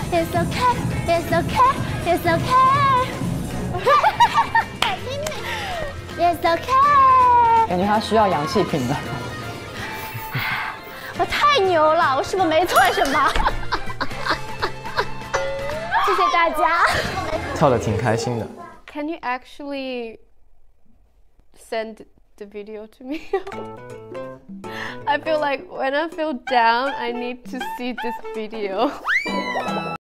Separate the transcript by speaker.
Speaker 1: It's okay, it's okay, it's okay. It's okay.
Speaker 2: 感觉他需要氧气瓶了。
Speaker 1: 我太牛了，我是不是没错什么？谢谢大家。
Speaker 3: 跳得挺开心的。
Speaker 4: Can you actually send the video to me? I feel like when I feel down, I need to see this video.